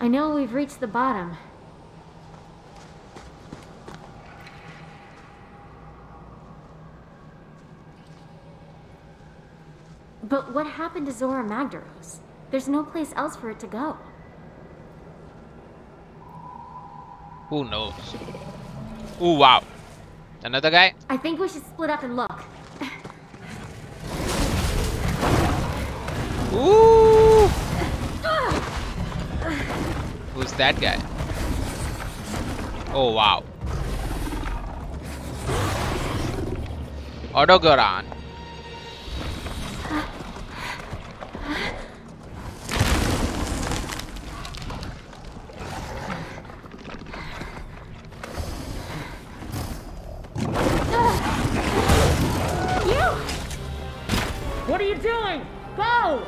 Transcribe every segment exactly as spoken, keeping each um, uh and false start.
I know we've reached the bottom. But what happened to Zora Magdaros? There's no place else for it to go. Who knows? Oh wow. Another guy? I think we should split up and look. Ooh! Who's that guy? Oh wow. Odogaron. What are you doing? Go!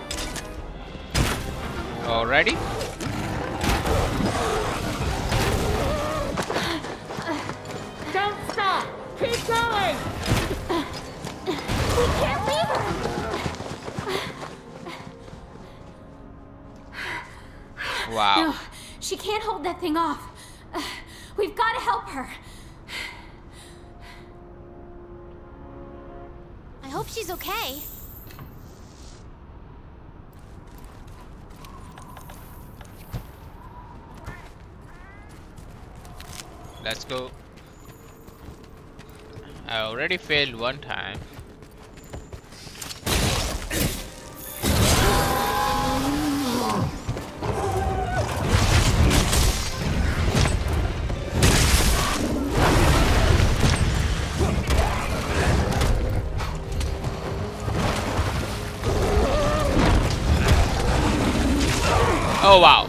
Already? Don't stop! Keep going! We can't leave her! Wow. No, she can't hold that thing off. We've got to help her. I hope she's okay. Let's go. I already failed one time. Oh wow.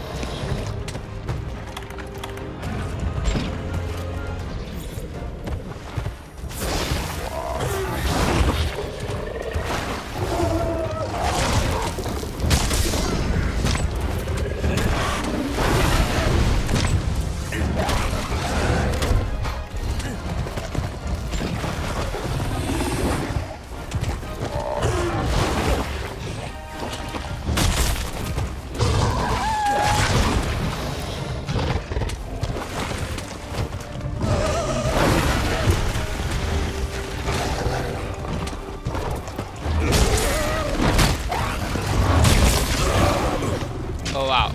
Oh wow.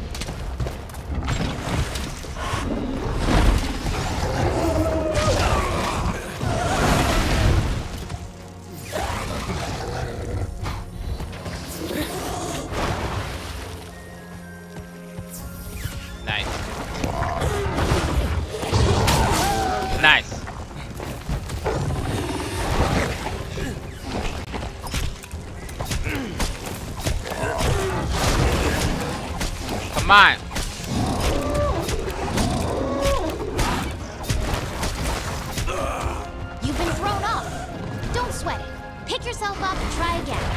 Nice. Nice. Come on. You've been thrown off. Don't sweat it. Pick yourself up and try again.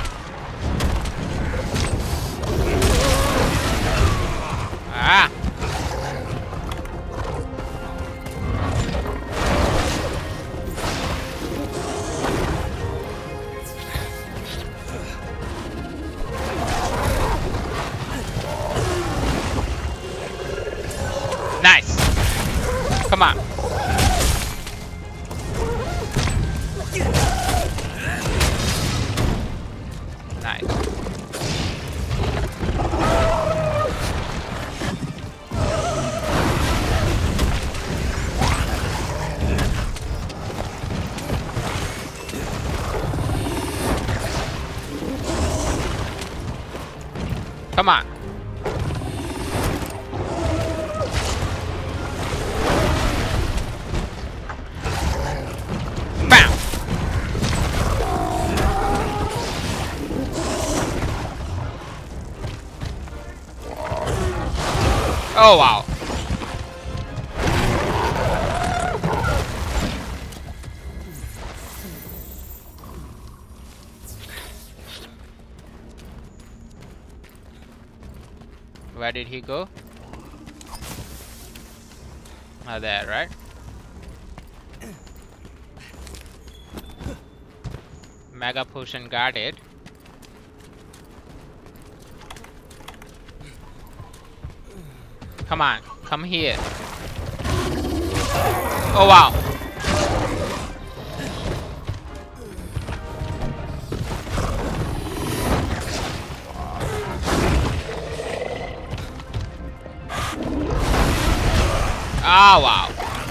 Ah. Nice. Come on. Nice. Come on. Bam. Oh wow. Where did he go? Oh, there, right? Mega potion guarded. Come on, come here. Oh wow. Ah, wow.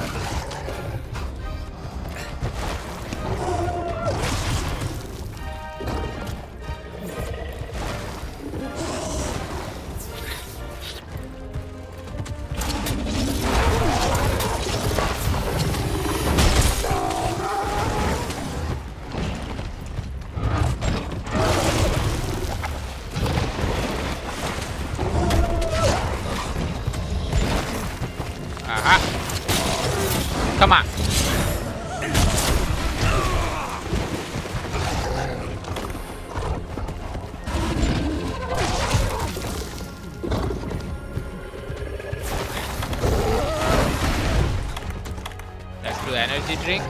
Aha. Come on. Let's do energy drink.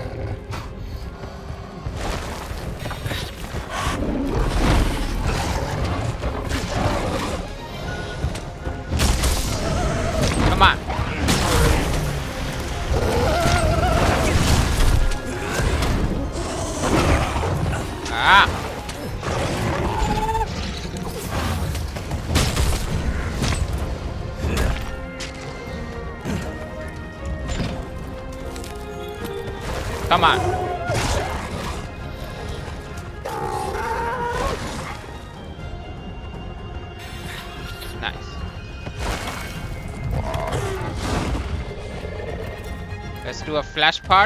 Come on. Ah. Come on. Nice. Let's do a flash part.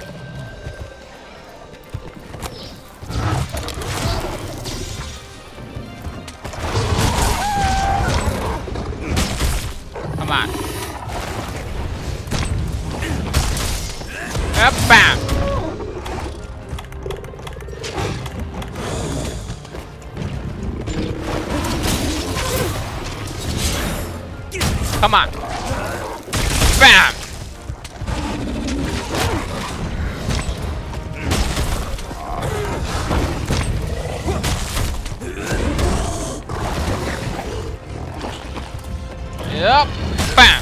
Come on. Up, bam. Come on. Bam. Yep. Bam.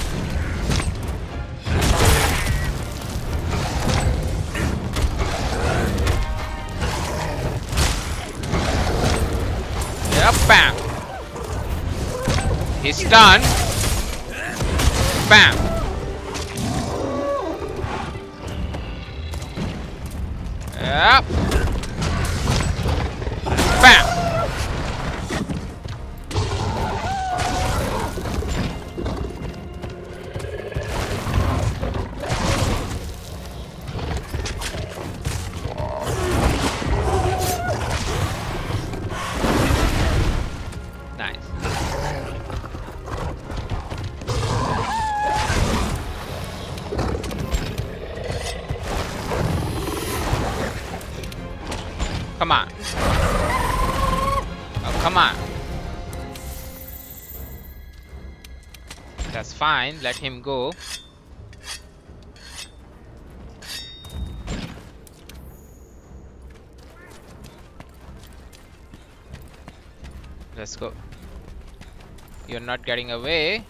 Yep. Bam. He's done. Bam. Yep. Bam. Nice. Come on. Oh, come on. That's fine. Let him go. Let's go. You're not getting away.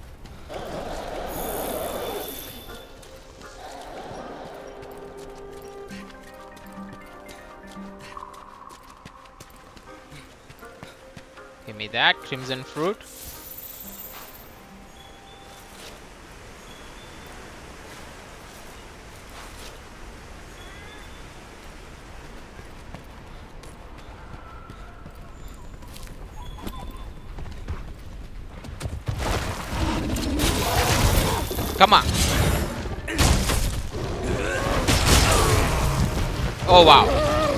Give me that crimson fruit. Come on. Oh wow.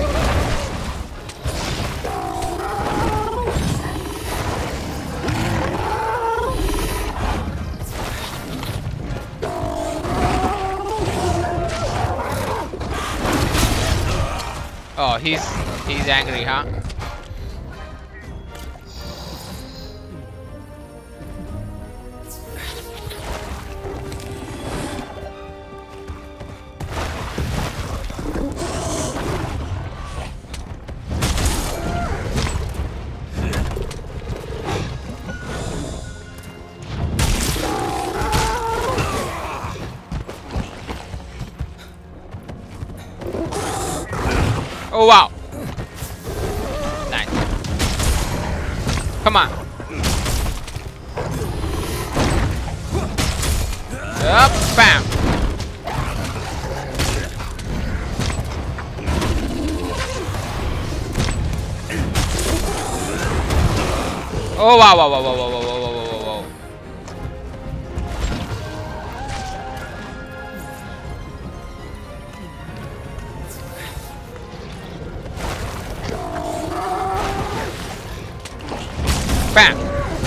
Oh, he's he's angry, huh? Come on. Up, bam. Oh wow, wow, wow, wow, wow, wow, wow, wow, wow, wow. Bam.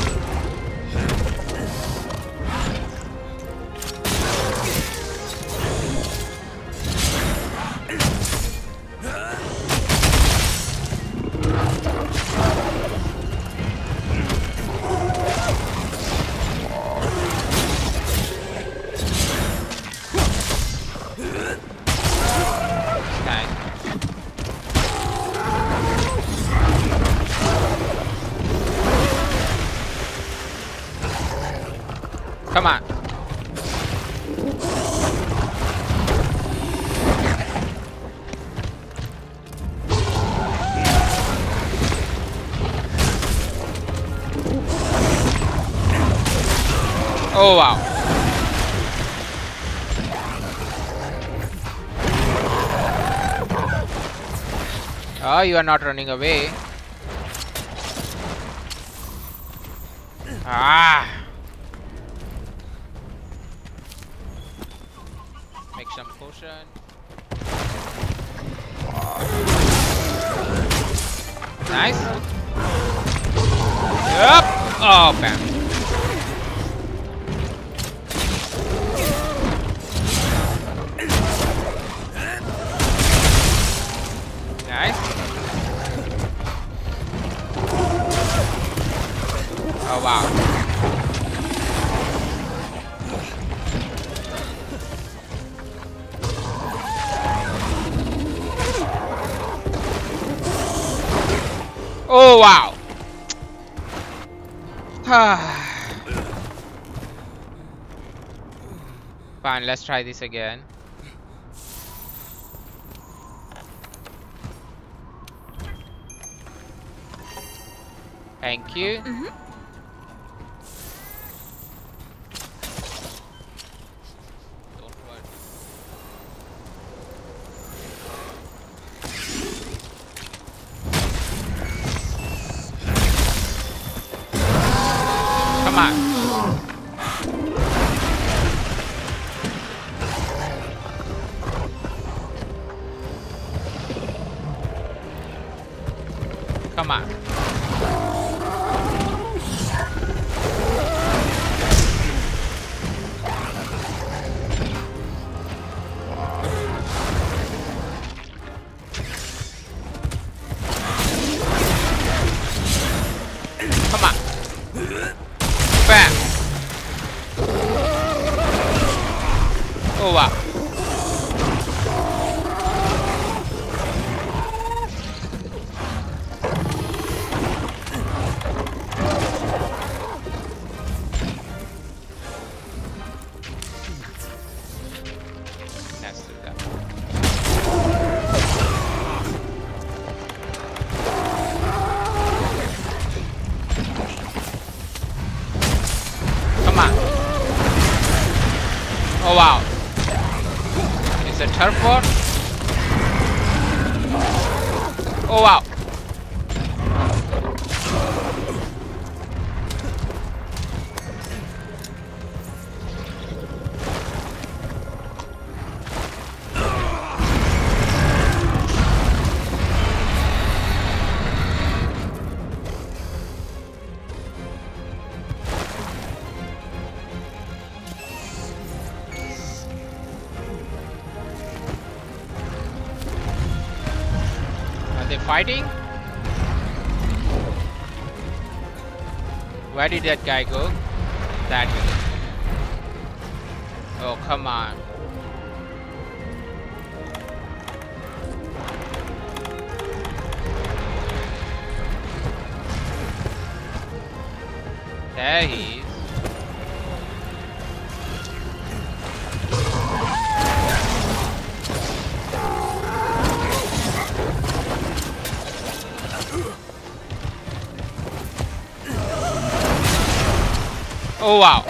Come on. Oh wow. Oh, you are not running away. Ah. Make some potion. Nice. Yep. Oh, bam. Nice. Oh wow. Oh wow. Fine, let's try this again. Thank you. Mm-hmm. Don't worry. Come on. Come on. Come on. Bam. Oh wow. Let's do that. Come on. Oh wow. Is it turf war? Oh wow. Are they fighting? Where did that guy go? That way. Oh, come on. There he is. Oh wow.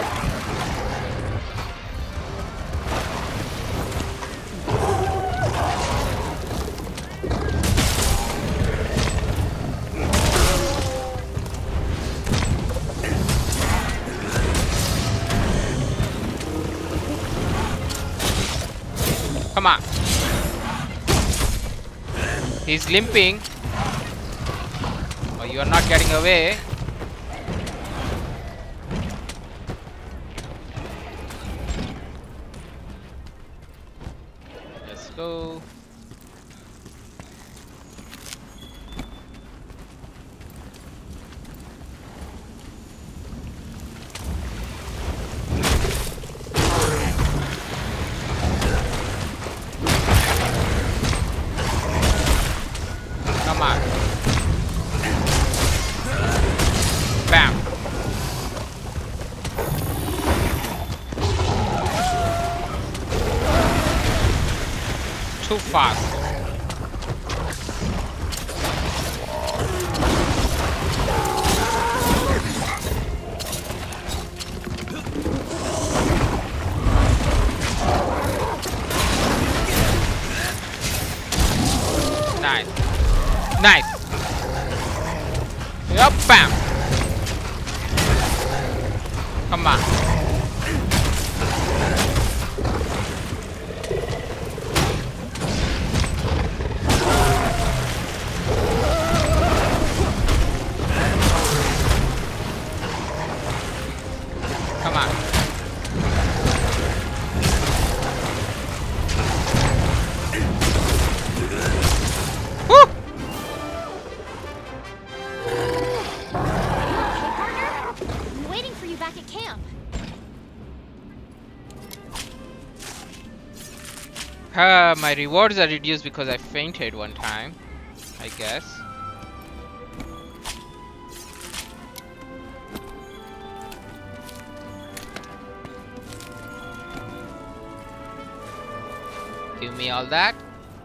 Come on. He's limping. Oh, you are not getting away. Let's go. Come on. Bam. Too fast. Nice. Nice. Yup, bam. Come on. Come on. Woo! I'm waiting for you back at camp. Uh, my rewards are reduced because I fainted one time, I guess. Give me all that.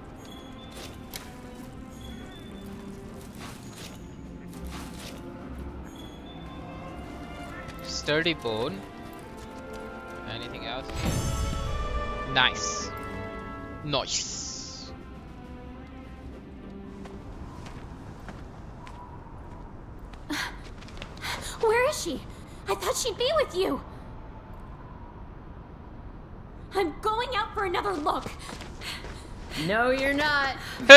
Sturdy bone. Anything else? Nice. Nice. Where is she? I thought she'd be with you. I'm going out for another look. No, you're not.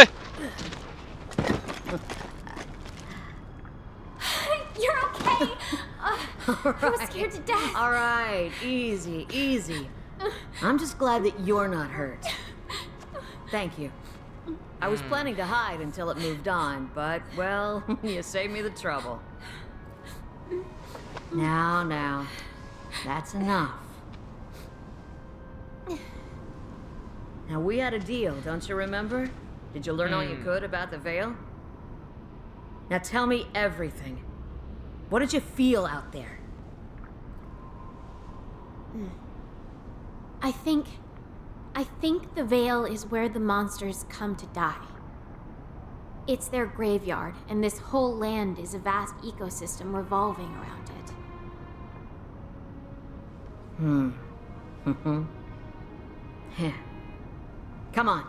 You're okay. Uh, I was scared to death. All right, easy, easy. I'm just glad that you're not hurt. Thank you. I was planning to hide until it moved on, but, well, you saved me the trouble. Now, now, that's enough. Now, we had a deal, don't you remember? Did you learn all you could about the Veil? Now tell me everything. What did you feel out there? I think... I think the Veil is where the monsters come to die. It's their graveyard, and this whole land is a vast ecosystem revolving around it. Hmm. Mm-hmm. Heh. Come on.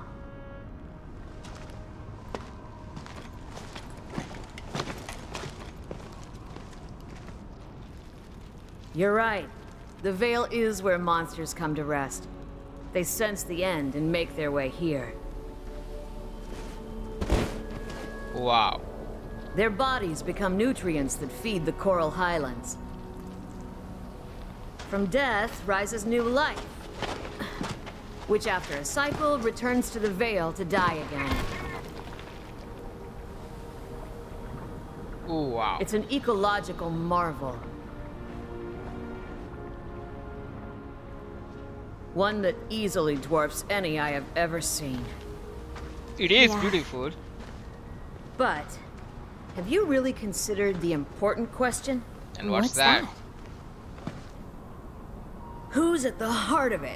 You're right. The Veil is where monsters come to rest. They sense the end and make their way here. Wow. Their bodies become nutrients that feed the coral highlands. From death rises new life, which after a cycle returns to the Veil to die again. Ooh, wow. It's an ecological marvel. One that easily dwarfs any I have ever seen. It is Yeah. beautiful. But, have you really considered the important question? And what's, What's that? that? Who's at the heart of it?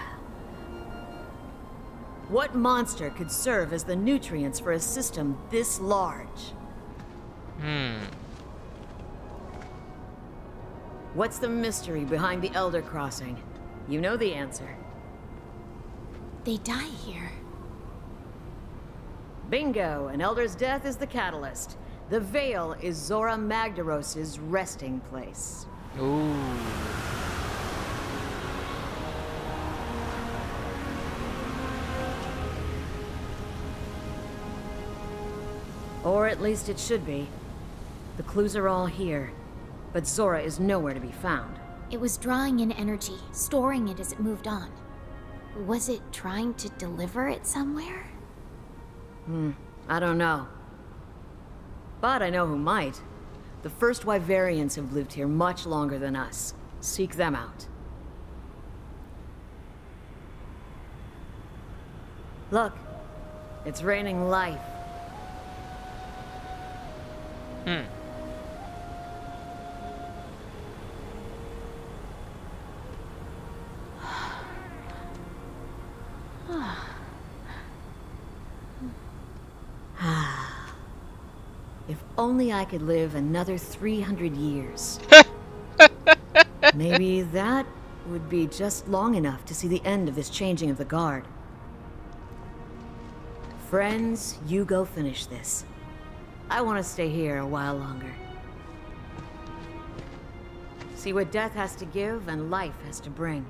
What monster could serve as the nutrients for a system this large? Hmm. What's the mystery behind the Elder Crossing? You know the answer. They die here. Bingo! An Elder's death is the catalyst. The Veil is Zora Magdaros' resting place. Ooh. Or at least it should be. The clues are all here, but Zora is nowhere to be found. It was drawing in energy, storing it as it moved on. Was it trying to deliver it somewhere? Hmm, I don't know. But I know who might. The first Wyverians have lived here much longer than us. Seek them out. Look, it's raining life. Hmm. If only I could live another three hundred years. Maybe that would be just long enough to see the end of this changing of the guard. Friends, you go finish this. I want to stay here a while longer. See what death has to give and life has to bring.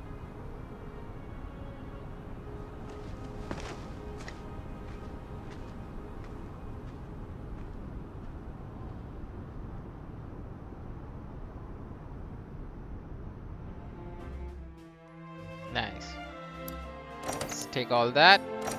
Nice. Let's take all that.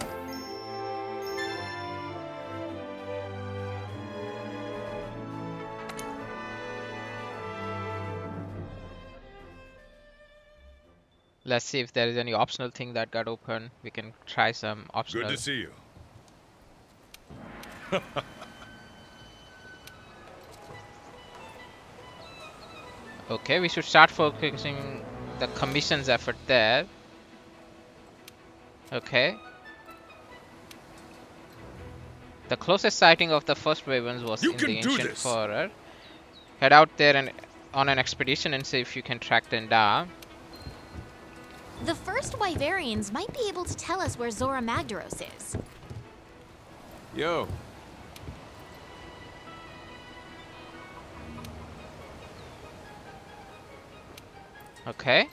Let's see if there is any optional thing that got open. We can try some optional. Good to see you. Okay, we should start focusing the commission's effort there. Okay. The closest sighting of the first ravens was You in can the do ancient this. forest. Head out there and on an expedition and see if you can track them down. The first Wyverians might be able to tell us where Zora Magdaros is. Yo. Okay.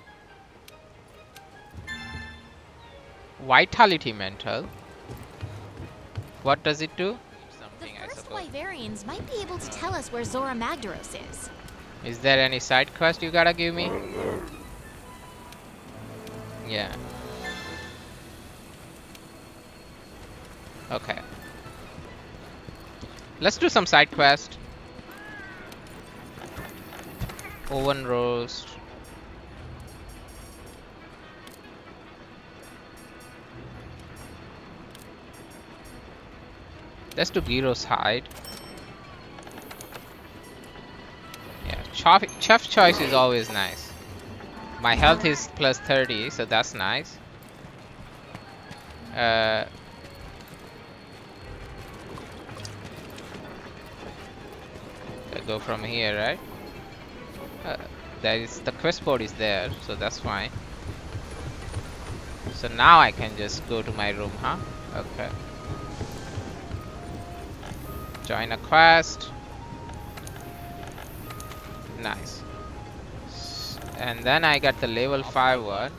Vitality mental. What does it do? The Something, I first suppose. Wyverians might be able to tell us where Zora Magdaros is. Is there any side quest you gotta give me? Yeah. Okay. Let's do some side quest. Oven roast. Let's do Gyro's hide. Yeah, chef, chef choice is always nice. My health is plus thirty, so that's nice. Uh, I go from here, right? Uh, there is the quest board is there, so that's fine. So now I can just go to my room, huh? Okay. Join a quest. Nice. S- And then I got the level five one.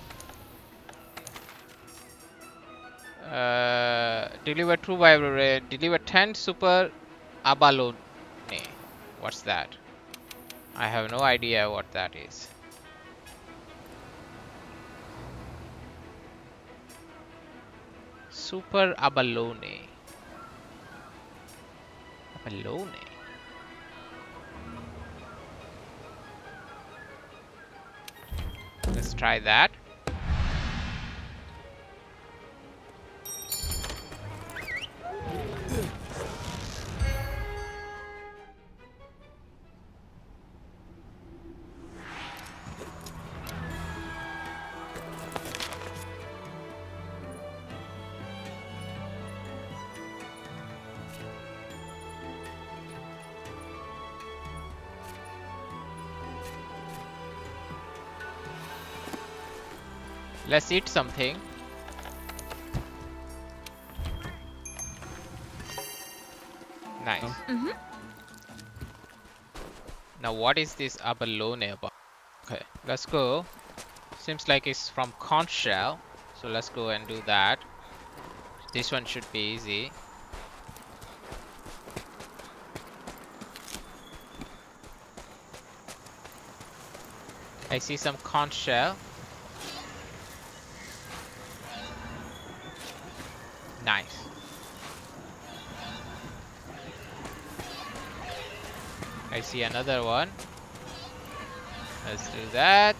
Uh, deliver two vibrate. Deliver ten super abalone. What's that? I have no idea what that is. Super abalone. Abalone. Let's try that. Let's eat something. Nice. Mm-hmm. Now what is this abalone about? Okay, let's go. Seems like it's from conch shell. So let's go and do that. This one should be easy. I see some conch shell. Nice. I see another one. Let's do that.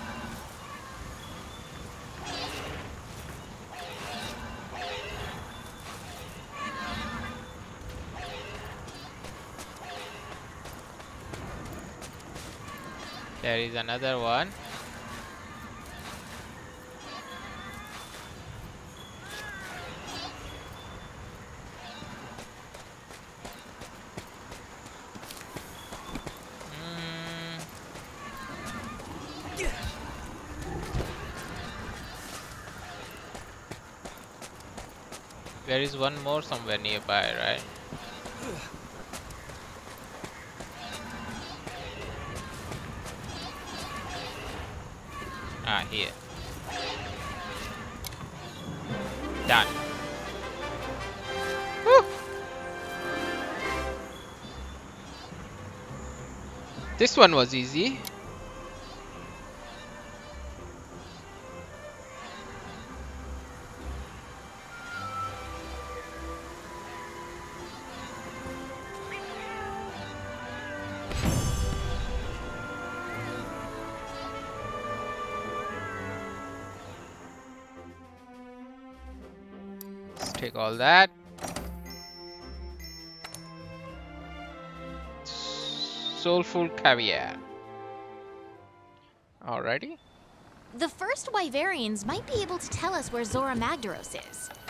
There is another one. Mm. There is one more somewhere nearby, right? Ah, here. Done. Woo! This one was easy. Take all that. Soulful caviar. Alrighty. The first Wyverians might be able to tell us where Zora Magdaros is.